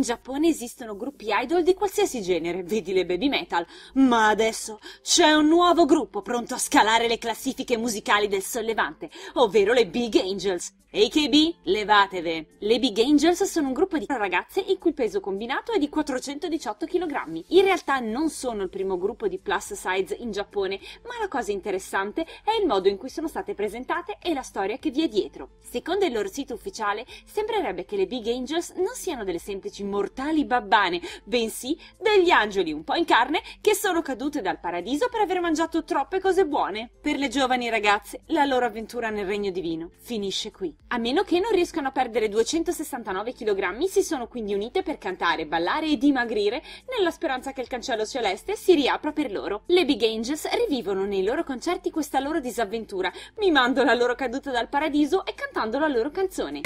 Giappone esistono gruppi idol di qualsiasi genere, vedi le baby metal, ma adesso c'è un nuovo gruppo pronto a scalare le classifiche musicali del sollevante, ovvero le Big Angels. AKB, levatevi! Le Big Angels sono un gruppo di ragazze il cui peso combinato è di 418 kg. In realtà non sono il primo gruppo di plus size in Giappone, ma la cosa interessante è il modo in cui sono state presentate e la storia che vi è dietro. Secondo il loro sito ufficiale, sembrerebbe che le Big Angels non siano delle semplici mortali babbane, bensì degli angeli un po' in carne che sono cadute dal paradiso per aver mangiato troppe cose buone. Per le giovani ragazze, la loro avventura nel regno divino finisce qui. A meno che non riescano a perdere 269 kg, si sono quindi unite per cantare, ballare e dimagrire nella speranza che il cancello celeste si riapra per loro. Le Big Angels rivivono nei loro concerti questa loro disavventura, mimando la loro caduta dal paradiso e cantando la loro canzone,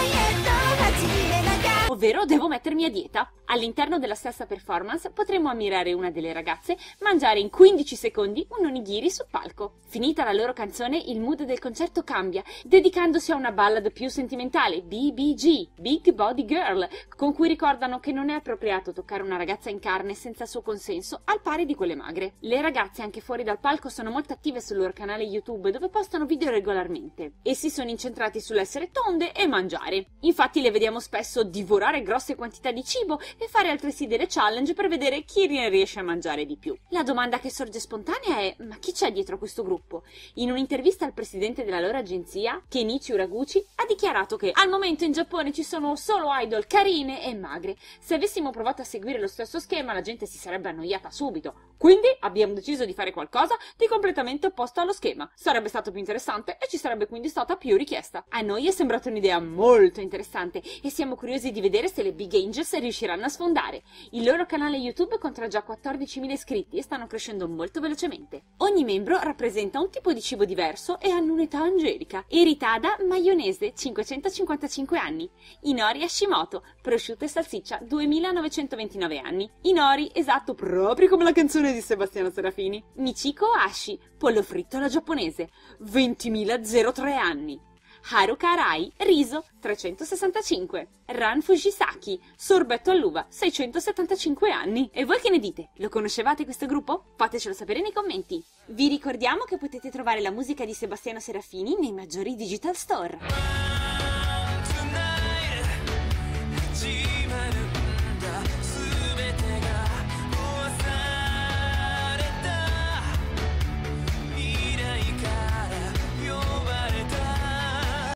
ovvero Devo mettermi a dieta. All'interno della stessa performance potremo ammirare una delle ragazze mangiare in 15 secondi un onigiri sul palco. Finita la loro canzone, il mood del concerto cambia, dedicandosi a una ballad più sentimentale, BBG, Big Body Girl, con cui ricordano che non è appropriato toccare una ragazza in carne senza suo consenso, al pari di quelle magre. Le ragazze anche fuori dal palco sono molto attive sul loro canale YouTube, dove postano video regolarmente. Essi sono incentrati sull'essere tonde e mangiare. Infatti le vediamo spesso divorare grosse quantità di cibo e fare altresì delle challenge per vedere chi ne riesce a mangiare di più. La domanda che sorge spontanea è: ma chi c'è dietro questo gruppo? In un'intervista al presidente della loro agenzia, Kenichi Uraguchi, ha dichiarato che al momento in Giappone ci sono solo idol carine e magre. Se avessimo provato a seguire lo stesso schema, la gente si sarebbe annoiata subito. Quindi abbiamo deciso di fare qualcosa di completamente opposto allo schema. Sarebbe stato più interessante e ci sarebbe quindi stata più richiesta. A noi è sembrata un'idea molto interessante e siamo curiosi di vedere se le Big Angels riusciranno a sfondare. Il loro canale YouTube conta già 14.000 iscritti e stanno crescendo molto velocemente. Ogni membro rappresenta un tipo di cibo diverso e hanno un'età angelica. Eritada Maionese, 555 anni. Inori Hashimoto, prosciutto e salsiccia, 2929 anni. Inori, esatto, proprio come la canzone di Sebastiano Serafini. Michiko Ashi, pollo fritto alla giapponese, 20.003 anni. Haruka Arai, riso, 365. Ran Fujisaki, sorbetto all'uva, 675 anni. E voi che ne dite? Lo conoscevate questo gruppo? Fatecelo sapere nei commenti. Vi ricordiamo che potete trovare la musica di Sebastiano Serafini nei maggiori digital store.